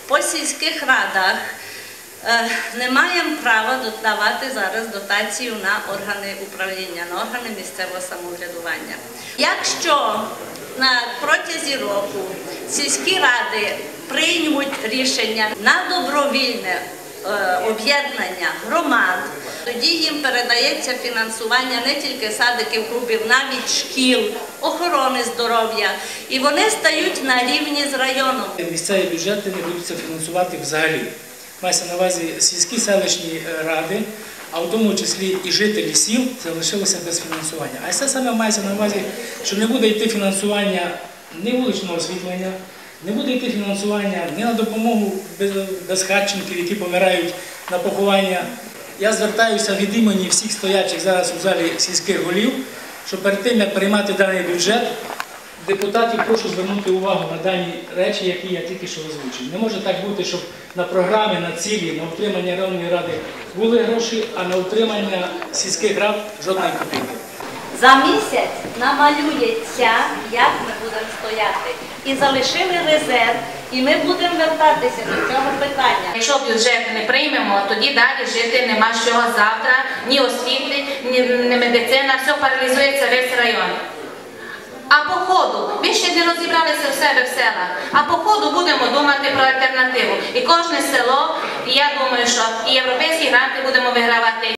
по сільських радах не маємо права давати зараз дотацію на органи управління, на органи місцевого самоврядування. Якщо на протязі року сільські ради приймуть рішення на добровільне об'єднання громад, тоді їм передається фінансування не тільки садиків, клубів, навіть шкіл, охорони здоров'я. І вони стають на рівні з районом. Місцеві бюджети не будуть фінансувати взагалі. Мається на увазі сільські селищні ради, а в тому числі і жителі сіл залишилися без фінансування. А це саме мається на увазі, що не буде йти фінансування ні вуличного освітлення, не буде йти фінансування ні на допомогу безхатченків, які помирають на поховання. Я звертаюся від імені всіх стоячих зараз у залі сільських голів, що перед тим, як приймати даний бюджет, депутатів прошу звернути увагу на дані речі, які я тільки що озвучив. Не може так бути, щоб на програми, на цілі, на утримання районної ради були гроші, а на утримання сільських рад жодної копійки. За місяць намалюється, як ми будемо стояти. І залишили резерв, і ми будемо вертатися до цього питання. Якщо бюджет не приймемо, тоді далі жити нема з чого завтра, ні освіти, ні медицина, все паралізується весь район. А по ходу, ви ще не розібралися в себе в селах, а по ходу будемо думати про альтернативу. І кожне село, і я думаю, що і європейські гранти будемо вигравати.